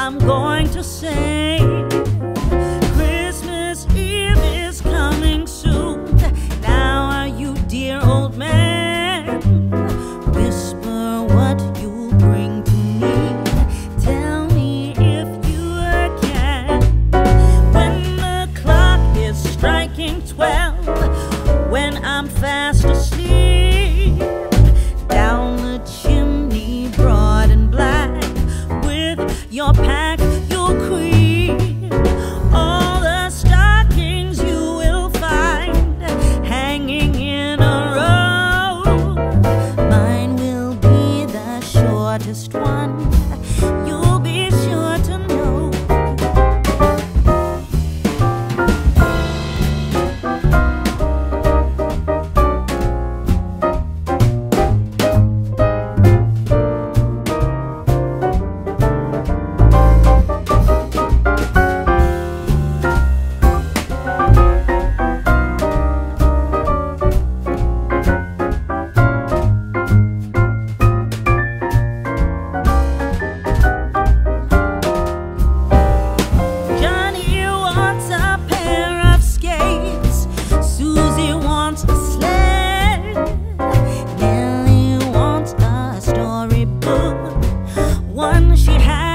I'm going to say Christmas Eve is coming soon. Now are you, dear old man? Whisper what you bring to me. Tell me if you can. When the clock is striking 12, when I'm fast asleep, down the chimney broad and black, with your pack you'll creep. All the stockings you will find hanging in a row. Mine will be the shortest one, you'll be sure to know. One she had